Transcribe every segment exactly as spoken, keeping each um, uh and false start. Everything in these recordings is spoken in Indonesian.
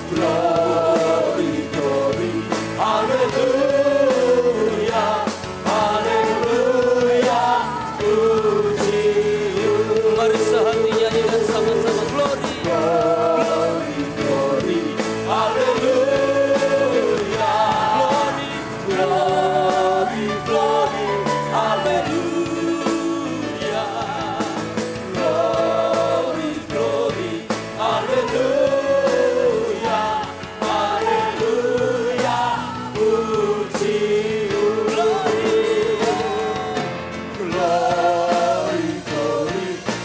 Glory, glory, haleluya, haleluya, puji. Mari sehati nyanyikan sama-sama glory, glory, glory, haleluya, glory, glory, glory, haleluya, glory, glory, haleluya, haleluya, puji, glory, glory,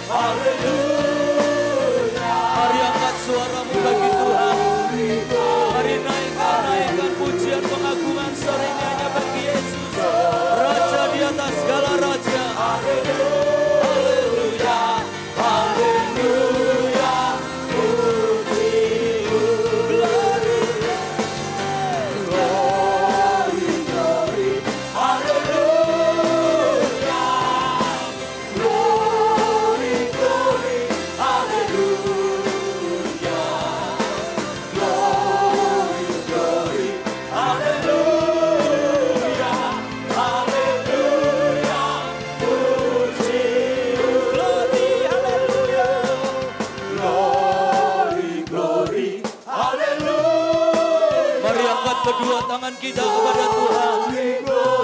haleluya. Mari angkat suaramu bagi Tuhan. Mari naikkan, naikkan pujian pengagungan seringnya bagi Yesus, Raja di atas segala raja. Haleluya, haleluya, puji, glory, glory, glory, haleluya, glory, glory, haleluya, glory, glory, haleluya, haleluya, puji, glory, haleluya, glory, glory, haleluya. Mari angkat kedua tangan kita kepada Tuhan.